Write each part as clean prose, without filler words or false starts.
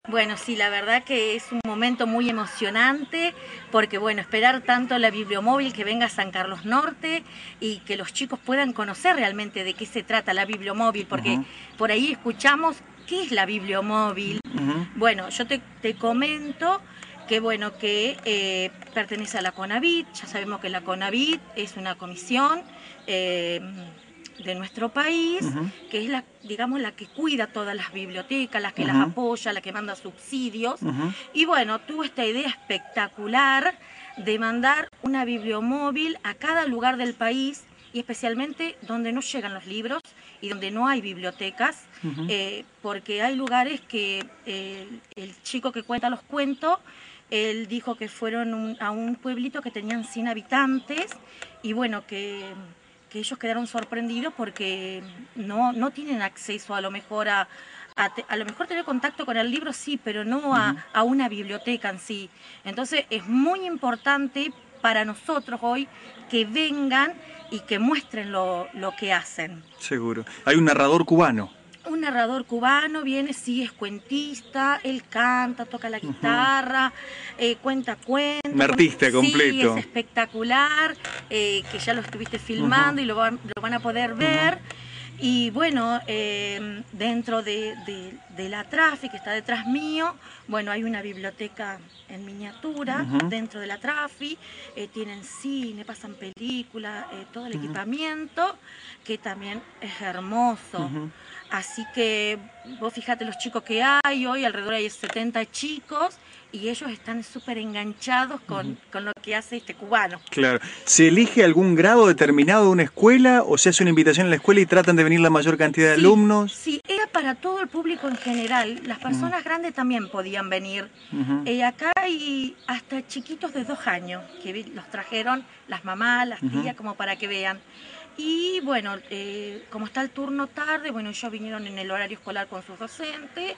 Bueno, sí, la verdad que es un momento muy emocionante porque, bueno, esperar tanto la Bibliomóvil que venga a San Carlos Norte y que los chicos puedan conocer realmente de qué se trata la Bibliomóvil, porque por ahí escuchamos qué es la Bibliomóvil. Bueno, yo te comento que, bueno, que pertenece a la CONAVIT. Ya sabemos que la CONAVIT es una comisión de nuestro país, que es digamos, la que cuida todas las bibliotecas, la que las apoya, la que manda subsidios. Y bueno, tuvo esta idea espectacular de mandar una bibliomóvil a cada lugar del país, y especialmente donde no llegan los libros y donde no hay bibliotecas, porque hay lugares que el chico que cuenta los cuentos, él dijo que fueron a un pueblito que tenían 100 habitantes, y bueno, que ellos quedaron sorprendidos porque no tienen acceso a lo mejor a lo mejor tener contacto con el libro, sí, pero no a una biblioteca en sí. Entonces es muy importante para nosotros hoy que vengan y que muestren lo que hacen. Seguro. Hay un narrador cubano. Un narrador cubano viene, sí, es cuentista, él canta, toca la guitarra, cuenta cuentos. Un artista completo. Sí, es espectacular, que ya lo estuviste filmando y lo van a poder ver. Y bueno, dentro de la Trafi, que está detrás mío, bueno, hay una biblioteca en miniatura dentro de la Trafi, tienen cine, pasan películas, todo el equipamiento, que también es hermoso. Así que vos fíjate los chicos que hay hoy, alrededor hay 70 chicos, y ellos están súper enganchados con lo que hace este cubano. Claro. ¿Se elige algún grado determinado de una escuela o se hace una invitación en la escuela y tratan de venir la mayor cantidad de alumnos? Sí, era para todo el público en general. Las personas grandes también podían venir. Acá hay hasta chiquitos de 2 años que los trajeron las mamás, las tías, como para que vean. Y bueno, como está el turno tarde, bueno, ellos vinieron en el horario escolar con sus docentes.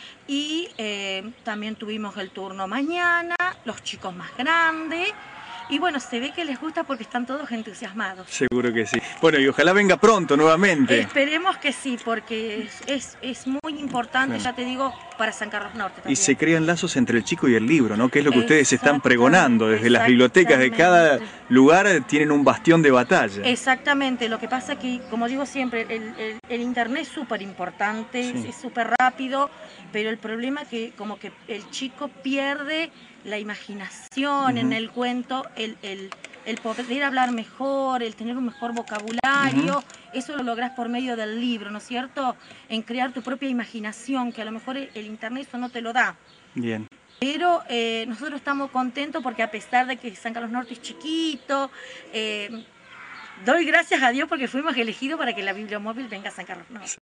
Y también tuvimos el turno mañana, los chicos más grandes. Y bueno, se ve que les gusta porque están todos entusiasmados. Seguro que sí. Bueno, y ojalá venga pronto nuevamente. Esperemos que sí, porque es muy importante, ya te digo, para San Carlos Norte también. Y se crean lazos entre el chico y el libro, ¿no? Que es lo que ustedes están pregonando. Desde las bibliotecas de cada lugar tienen un bastión de batalla. Exactamente. Lo que pasa que, como digo siempre, el internet es súper importante, es súper rápido, pero el problema es que como que el chico pierde la imaginación en el cuento, el poder hablar mejor, el tener un mejor vocabulario, eso lo lográs por medio del libro, ¿no es cierto? En crear tu propia imaginación, que a lo mejor el internet eso no te lo da. Bien. Pero nosotros estamos contentos porque a pesar de que San Carlos Norte es chiquito, doy gracias a Dios porque fuimos elegidos para que la Bibliomóvil venga a San Carlos Norte.